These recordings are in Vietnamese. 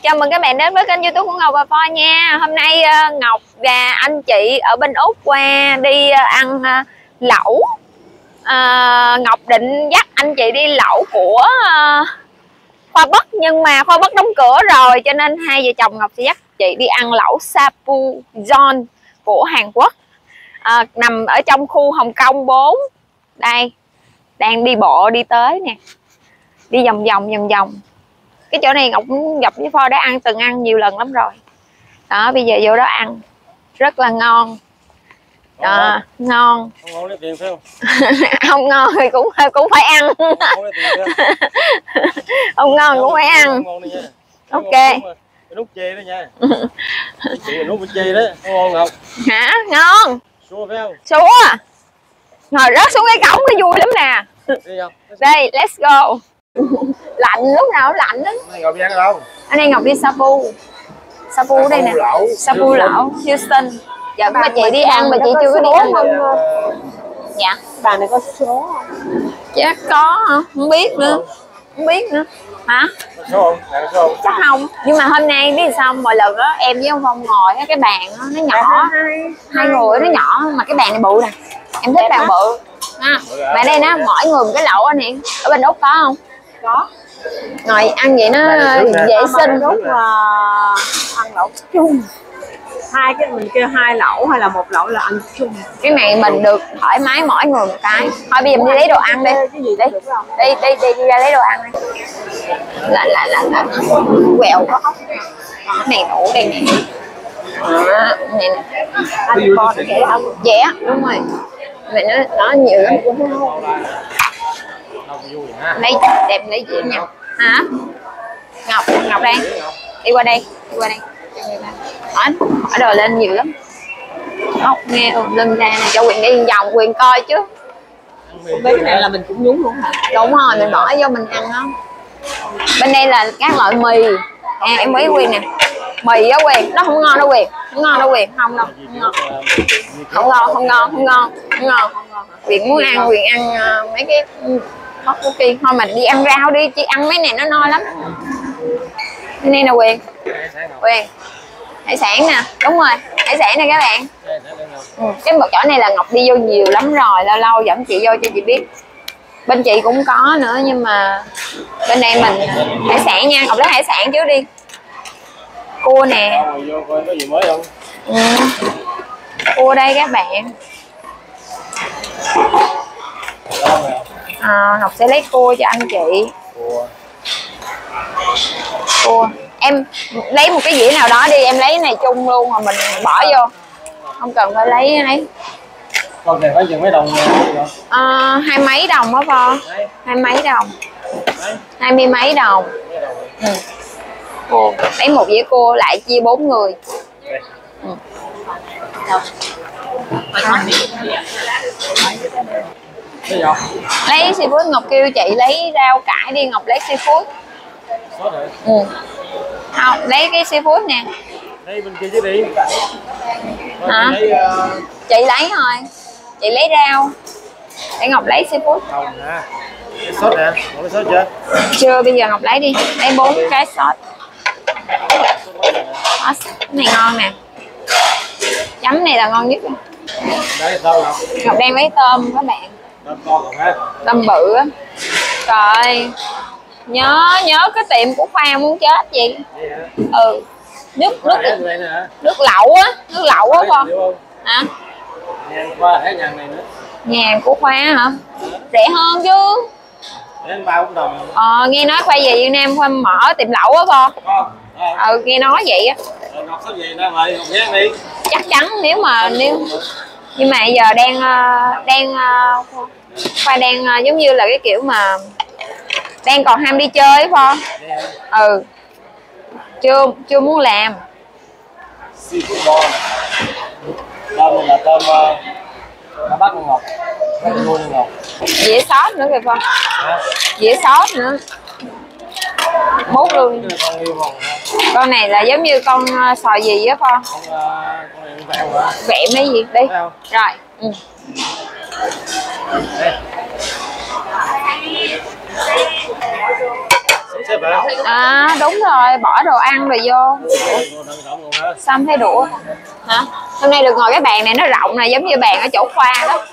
Chào mừng các bạn đến với kênh YouTube của Ngọc và Phoi nha. Hôm nay Ngọc và anh chị ở bên Úc qua đi ăn lẩu. Ngọc định dắt anh chị đi lẩu của Khoa Bắc, nhưng mà Khoa Bắc đóng cửa rồi, cho nên hai vợ chồng Ngọc sẽ dắt chị đi ăn lẩu Sapujon của Hàn Quốc, nằm ở trong khu Hồng Kông 4. Đây, đang đi bộ đi tới nè, đi vòng vòng. Cái chỗ này Ngọc gặp với Phoi đã từng ăn nhiều lần lắm rồi đó. Bây giờ vô đó ăn rất là ngon. Ngon. Không ngon lấy tiền phải không? Không ngon thì cũng phải ăn. Không ngon cũng phải ăn. Ok. Nút chê đó nha. Chị nút chê đó, ngon không? Hả? Ngon. Xua phải không? Xua. Ngồi rớt xuống cái cổng nó vui lắm nè. Đây, let's go. Lạnh, lúc nào cũng lạnh đó. Ngọc đi ăn ở đâu? Anh đây Ngọc đi Sapu đây nè. Sapu lẩu Houston. Dẫn mà chị đi ăn mà chị chưa có đi ăn được. Dạ. Bàn này có số không? Chắc có hả? Không biết nữa. Không biết nữa. Hả? Có số không? Có số không? Chắc không. Nhưng mà hôm nay biết sao mọi lần đó em với ông Phong ngồi cái bàn đó, nó nhỏ. Hai người nó nhỏ mà cái bàn này bự nè. Em thích bàn bự. Mà đây nó mỗi người một cái lẩu anh Hiền. Ở bên Úc có không? Có. Ngồi ăn vậy nó vệ sinh. Ăn lẩu chung. Hai cái mình kêu hai lẩu hay là một lẩu là ăn chung. Cái này mình được thoải mái mỗi người một cái. Thôi bây giờ mình đi lấy đồ ăn đi. Đi ra lấy đồ ăn đi. Là quẹo có ốc. Này đủ đây nè. Đó, này nè. Anh con dễ không? Dễ, đúng rồi. Mày nó nhiều lắm. Lấy đẹp lấy gì nha. Hả? Ngọc đây. Đi qua đây. Hỏi đồ lên nhiều lắm. Ốc nghe lưng ra này, cho Quyền đi vòng Quyền coi chứ. Mấy cái này là mình cũng nhúng luôn hả? Đúng rồi, mình bỏ vô mình ăn đó. Bên đây là các loại mì. Em thấy Quyền nè. Mì á Quyền, nó không ngon đâu Quyền. Không ngon đâu Quyền, không đâu. Không ngon. Quyền muốn ăn, Quyền ăn mấy cái hot cookie. Thôi mình đi ăn rau đi, chị ăn mấy này nó no lắm. Bên đây nè Quyền. Hải sản nè, đúng rồi, hải sản nè các bạn. Cái một chỗ này là Ngọc đi vô nhiều lắm rồi, lâu lâu dẫn chị vô cho chị biết. Bên chị cũng có nữa nhưng mà bên đây mình hải sản nha. Ngọc lấy hải sản trước đi. Cua nè. Có gì mới không? Cua đây các bạn. Ngọc sẽ lấy cua cho anh chị. Cua. Em lấy một cái dĩa nào đó đi, em lấy cái này chung luôn rồi mình bỏ vô. Không cần phải lấy ấy. Con này phải chừng mấy đồng nha. Hai mấy đồng đó Phò. Hai mấy đồng. 20 mấy đồng. Lấy một dĩa cua lại chia 4 người. Lấy seafood. Ngọc kêu chị lấy rau cải đi, Ngọc lấy seafood. Không, lấy cái seafood nè. Đây bên kia chứ đi. Hả? Chị lấy thôi. Chị lấy rau. Để Ngọc lấy seafood. Không nè. Cái sốt nè, có cái sốt chưa? Chưa, bây giờ Ngọc lấy đi. Lấy 4 cái sốt. Cái này ngon nè. Chấm này là ngon nhất. Đấy, tôm Ngọc. Ngọc đang lấy tôm các bạn. Tôm con còn hết. Tôm bự á. Trời. Nhớ cái tiệm của Khoa muốn chết gì. Nước lẩu á, con. Hả? Nhà của Khoa hả? Rẻ hơn chứ. Nghe nói Khoa về Việt Nam Khoa mở tiệm lẩu á con. Nghe nói vậy á. Chắc chắn nếu nhưng mà giờ Khoa đang giống như là cái kiểu mà đang còn ham đi chơi Phò. Chưa muốn làm. Tôm này là tôm cá bắt con Ngọc. Dĩa sốt nữa kìa Phò. Dĩa sốt nữa. Mốt luôn. Con này là giống như con sò gì á Phò. Vẹm mấy gì đi. Rồi. xếp hả? À đúng rồi, bỏ đồ ăn rồi vô. Xăm thấy đũa hả? Hôm nay được ngồi cái bàn này nó rộng này, giống như bàn ở chỗ khoa đó.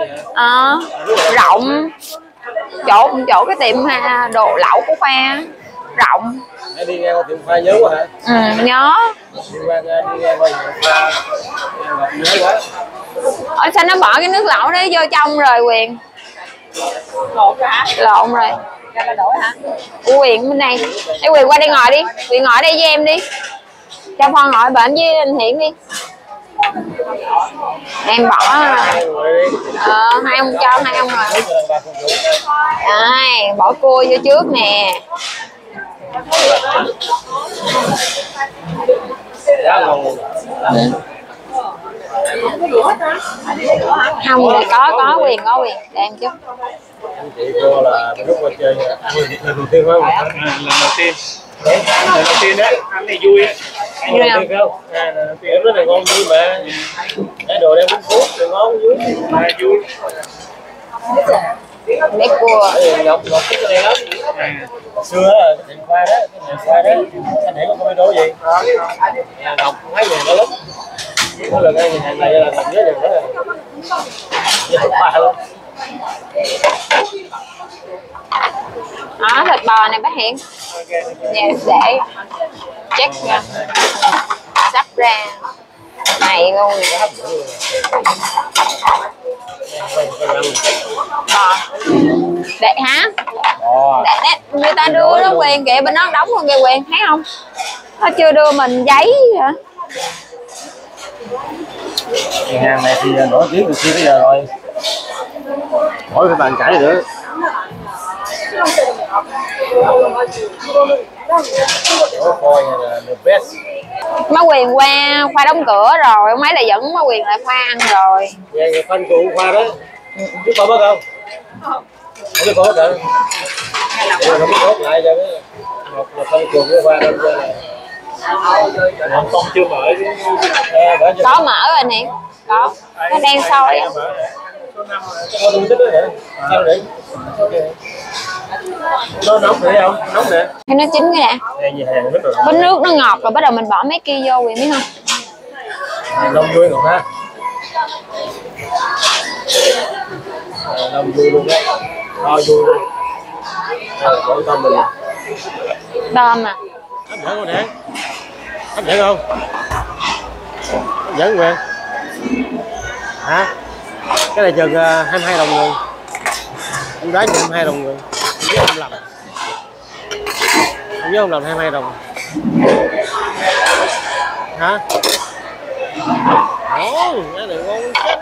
Rộng, chỗ cái tiệm đồ lẩu của khoa rộng. Đi ngang qua tiệm khoa nhớ quá hả? Ừ, nhớ. Đi ngang qua tiệm khoa nhớ quá. Ở sao nó bỏ cái nước lẩu đấy vô trong rồi Quyền? Lộn rồi. Quyền bên này. Ê Quyền qua đây ngồi đi. Quyền ngồi đây với em đi. Cho Phong ngồi bệnh với anh Hiển đi. Em bỏ hai ông cho hai ông rồi. Đây, bỏ cua vô trước nè. Không thì có Quyền để em chứ. Chị cô là lúc mà chơi lần đầu tiên phải không? Lần đầu tiên. Lần đầu tiên đấy, ăn thì vui á. Lần đầu tiên không? Lần đầu tiên rất là ngon vui mà. Cái đồ đem bún cuốn thì ngon vui. Mà vui. Lấy cua. Ngọc thích cái này lắm. Xưa là cái tiệm khoa đó, anh Hiển có video gì? Ngọc thấy người đó lắm. Có lần anh hàng này là làm nhớ được đó. Đó, thịt bò này bác Hiển. Nè, để check nha. Sắp ra. Này luôn. Bò. Để hả? Để người ta đưa đó Quyền kìa, bên đó đóng luôn kìa Quyền, thấy không? Nó chưa đưa mình giấy hả? Cái hàng này thì nổi tiếng từ xưa tới giờ rồi. Khỏi phải bàn cãi nữa. Coi là the best. Má Quyền qua khoa đóng cửa rồi, ông ấy là dẫn má Quyền lại khoa ăn rồi. Về phân cụ khoa đó. Chứ con bớt không? Không biết con bớt hả? Không biết bớt lại cho cái một là phân cụ của khoa đó là con chưa mở chứ. Có mở rồi nè. Có. Nó đang sôi á. Nó nóng nữa không? Nóng nè. Thì nó chín cái nè. Bánh nước nó ngọt rồi bắt đầu mình bỏ mấy kia vô Quyền biết không? Nông vui còn ha. Nông vui luôn á. Vui luôn. Đổi tâm mình. Tôm à. Hấp dẫn không nè? Hấp dẫn không? Hấp dẫn Quyền. Hả? Cái này chừng 22 đồng người. Em đoán chừng 22 đồng người. Không nhớ không lầm. Không nhớ không lầm 22 đồng. Hả? Ồ, cái này ngon chết.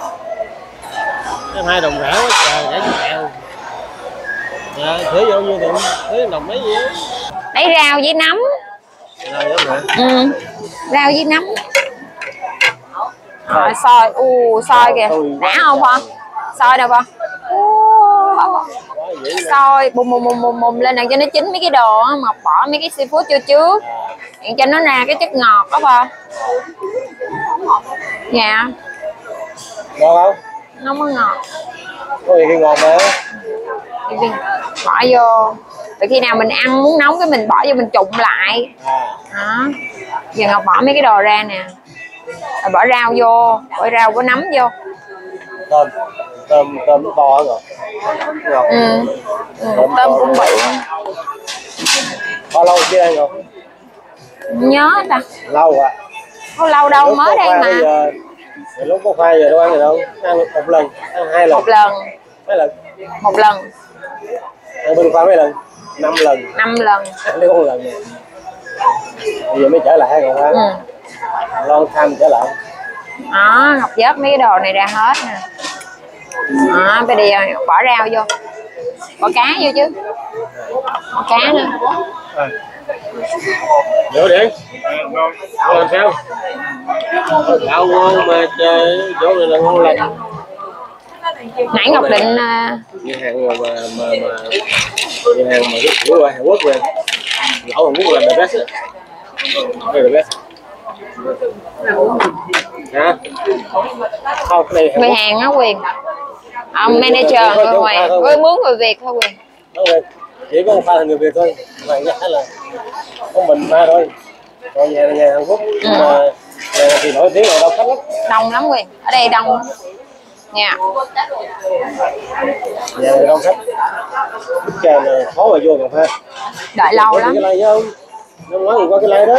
22 đồng rẻ quá trời, rẻ chứ kèo. Dạ, thử vô nhiêu tiền? Thử đồng mấy gì á? Lấy rau với nấm. Rau giống vậy? Ừ. Rau với nấm. Rồi xôi, xôi kìa. Đã không Phong? Xôi đâu Phong? Xôi bùm lên đằng cho nó chín mấy cái đồ á, mà bỏ mấy cái seafood vô trước. Để cho nó ra cái chất ngọt đó Phong. Dạ. Ngon không? Nó mới ngọt. Có gì khi ngon mà. Bỏ vô. Rồi khi nào mình ăn muốn nóng cái mình bỏ vô mình trụng lại. Đó. Giờ Ngọc bỏ mấy cái đồ ra nè. Rồi bỏ rau vô, bỏ rau có nấm vô. Tôm to rồi. Tôm cũng bị. Bao lâu chưa đây rồi? Nhớ ta. Lâu à? Không lâu đâu, lúc mới đây mà. Lúc có khoai giờ đâu ăn gì đâu. Ăn một lần, ăn 2 lần. Một lần. Mấy lần? Một lần. Ăn bên khoai mấy lần? 5 lần. 5 lần. Ăn đến 1 lần. Bây giờ mới trở lại rồi hả? Long time trở lại. Đó, Ngọc vớt mấy cái đồ này ra hết nè. Đó, bây giờ bỏ rau vô. Bỏ cá vô chứ. Bỏ cá nữa. Vô đi. Làm sao? Gạo ngon mà chỗ này là ngon lành. Nãy Ngọc định nhà hàng mà cái của Hàn Quốc về lẩu Hàn Quốc là the best. Đây là best. Hả? Không, này người Hàn á Quyền. Ông manager người Hàn với mướn người Việt thôi Quyền. chỉ có một pha người Việt thôi, mà giá là có mình pha thôi. Còn nhà Hàn Quốc thì nổi tiếng là đông khách lắm. Đông lắm Quyền, ở đây đông lắm. Nha. Nhà này đông khách. Cái này khó mà vô còn pha. Đợi lâu lắm. Cái này không? Năm ngoái mình qua cái like đó.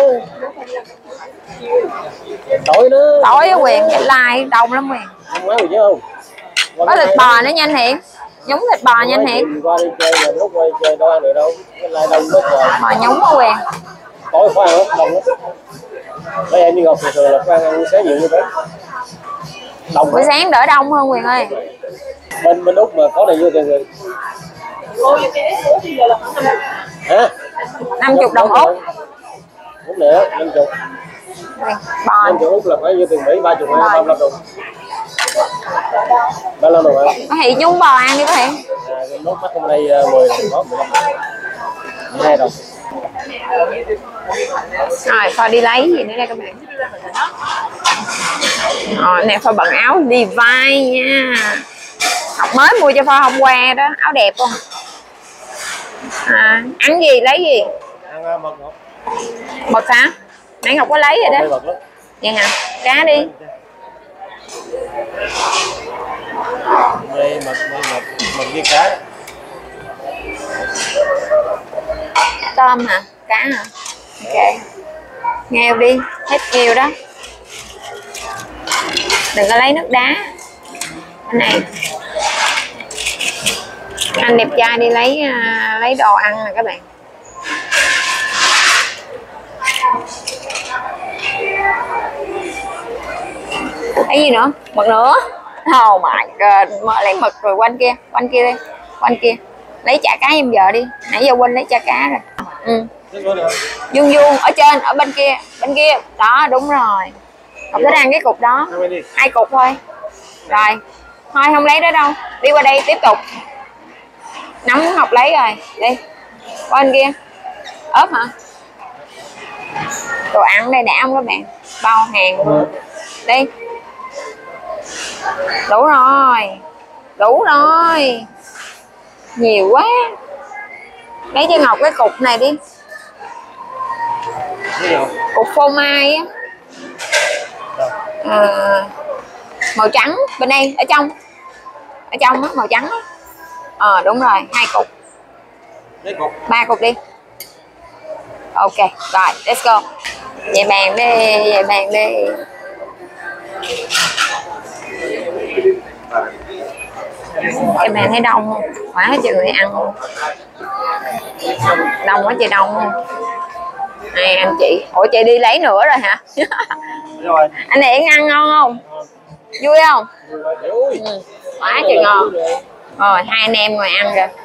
Tối đó. Tối á Quyền, cái like đông lắm Quyền. Năm ngoái mình nhớ không? Có thịt bò nữa nhanh Hiển. Nhúng thịt bò nhanh Hiển. Qua đi chơi mà lúc quay chơi đâu ăn được đâu. Cái like đông rất rồi. Bò nhúng á Quyền. Tối khoan lắm, đông lắm. Bây giờ như Ngọc thường là khoan ăn sáng nhiều như thế. Đông Buổi sáng đỡ đông hơn Quyền ơi. Bên Úc mà có này như tiền người. Hả? 50 đồng Úc. Úc nữa, 50. Bò. 50 Úc là phải như tiền Mỹ 30 hay 35 đồng. 35 đồng hả? Có Hiển nhúng bò ăn đi có Hiển. Cái nốt mắt hôm nay 10 đồng, có 15 đồng. 12 đồng. Rồi, Phò đi lấy gì nữa đây các bạn. Rồi, nè Phò bận áo Levi's nha. Học mới mua cho Phò hôm qua đó, áo đẹp không? À, ăn gì, lấy gì? Ăn mực Ngọc. Mực hả? Nãy Ngọc có lấy rồi đó. Vậy hả? Cá đi. Đây mực với cá. Tôm hả? Cá hả? Ok. Nghêu đi, hết nghêu đó. Đừng có lấy nước đá. Cái này. Anh đẹp trai đi lấy đồ ăn nè các bạn. Cái gì nữa? Mực nữa. Oh my god, mở lấy mực rồi quanh kia đi, quanh kia. Lấy chả cá em giờ đi. Nãy giờ quên lấy chả cá rồi. Ừ. Vuông vuông ở trên, ở bên kia. Đó, đúng rồi. Không thích ăn cái cục đó. 2 cục thôi. Rồi. Thôi không lấy đó đâu. Đi qua đây tiếp tục. Nắm Ngọc lấy rồi. Đi. Qua bên kia. Ốp hả? Đồ ăn đây đã không các bạn? Bao hàng luôn. Đi. Đủ rồi. Nhiều quá. Lấy cho Ngọc cái cục này đi. Cục phô mai á. Màu trắng bên đây, ở trong á, màu trắng á. Đúng rồi, 2 cục. 3 cục đi. Ok, rồi, let's go. Về bàn đi. Cái bàn thấy đông không? Quá trời người ăn luôn. Đông quá trời đông luôn. Này anh chị. Ủa chị đi lấy nữa rồi hả? Rồi. Anh Hiển ăn ngon không? Vui không? Ừ. Quá trời ngon. Rồi 2 anh em ngồi ăn rồi.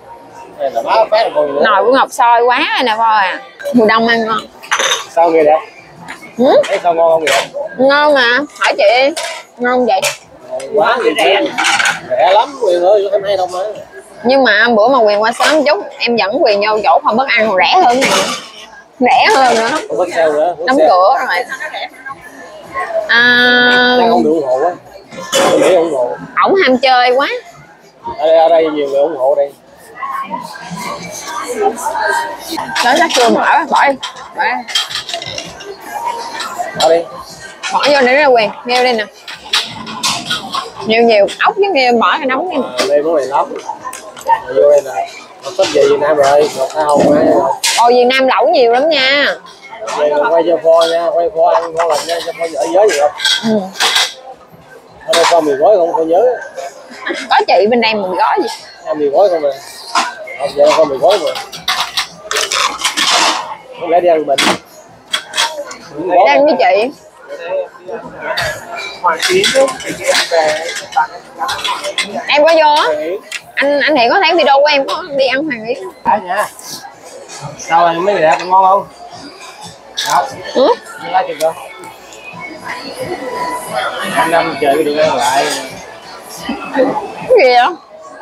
Nồi của Ngọc sôi quá rồi nè Voi à. Mùa đông ăn ngon. Sao nghe đẹp? Thấy sao ngon không vậy? Ngon mà, hỏi chị. Ngon vậy? Quá rẻ lắm Quyền ơi, 22 đồng mà. Nhưng mà bữa mà Quyền qua sớm chút em dẫn Quyền vô chỗ phòng bếp ăn còn rẻ hơn này. Rẻ hơn nữa. Đóng cửa rồi. Không được ủng hộ á. Tôi nghĩ ủng hộ. Ổng ham chơi quá. Ở đây nhiều người ủng hộ đây. Tới lá chua bỏ đi. Bỏ vô để ra Quyền, nghêu đây nè. Nhiều ốc với nghêu bỏ cái nóng đi. Đây món này lắm. Vô đây nè. Nó sắp về Việt Nam rồi, một hai hồng rồi. Việt Nam lẩu nhiều lắm nha. Về quay cho pho nha, quay pho ăn ngon lành nha, cho pho ở giới gì không? Ở đây pho mì gói không, pho nhớ. Có chị bên đây mì gói gì? Ăn mì gói không mà. Không vậy pho mì gói mà. Không lẽ đi ăn mình. Đang với chị. Em có vô á? Anh Hiển có thấy video của em có đi ăn Hoàng Yến. Nha. Sao rồi mấy người đẹp ngon không? Đâu? Lá chừng không? Năm trời cái đường ăn lại. Cái gì vậy?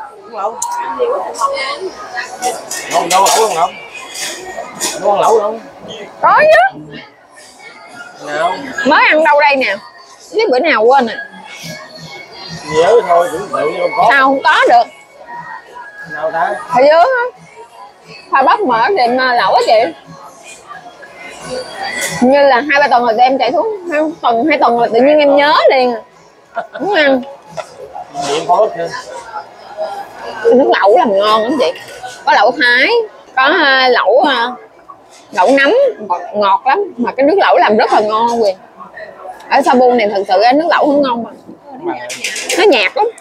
Ngon lẩu không không? Ngon lẩu không? Có chứ. Nào? Mới ăn đâu đây nè. Cái bữa nào quên nè. Nhớ thôi, tưởng tượng không có. Sao không có được? Nào ta? Ở dưới á. Khoai bắp mở tiệm lẩu á chị. Như là 2-3 tuần rồi em chạy xuống, 2 tuần là tự nhiên em nhớ liền. Muốn ăn. Điện khoai bắp nữa. Nước lẩu làm ngon lắm chị. Có lẩu Thái, có lẩu nấm ngọt lắm, mà cái nước lẩu làm rất là ngon Quyền. Ở Sabu này thật sự nước lẩu không ngon mà nó nhạt lắm.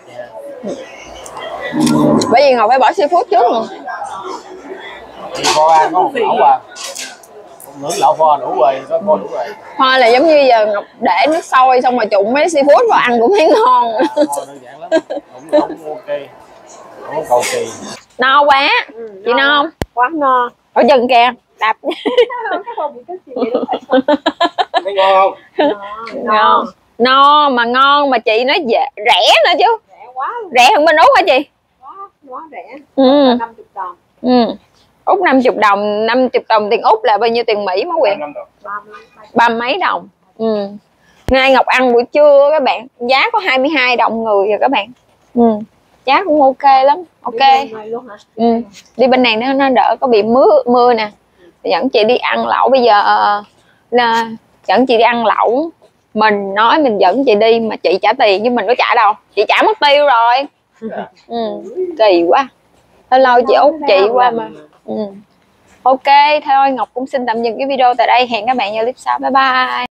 Bởi vì Ngọc phải bỏ seafood trước rồi. Thì kho ăn có một lẩu à, nửa lẩu kho đủ rồi, có kho đủ rồi. Hoa là giống như giờ Ngọc để nước sôi xong rồi trụng mấy seafood vào ăn cũng thấy ngon. Kho đơn giản lắm, không ok, không có cầu kỳ. No quá, chị no không? Quá no. Ở chân kìa, đạp. Thấy ngon không? Ngon. No mà ngon mà chị nói rẻ nữa chứ. Rẻ quá luôn. Rẻ hơn bên Úc hả chị? Quá rẻ. Ừ. 50 đồng. Ừ. Úc 50 đồng, 50 đồng tiền Úc là bao nhiêu tiền Mỹ má Quyền? 30 mấy đồng. Ừ. Nay Ngọc ăn buổi trưa các bạn, giá có 22 đồng người rồi các bạn. Ừ. Giá cũng ok lắm. Ok. Luôn hả? Ừ. Đi bên này nó đỡ có bị mưa nè. Dẫn chị đi ăn lẩu bây giờ dẫn chị đi ăn lẩu. Mình nói mình dẫn chị đi mà chị trả tiền chứ mình có trả đâu. Chị trả mất tiêu rồi. Ừ. Kỳ quá. Lâu lâu chị Út chị qua mà. Ừ. Ok thôi Ngọc cũng xin tạm dừng cái video tại đây. Hẹn các bạn vào clip sau. Bye bye.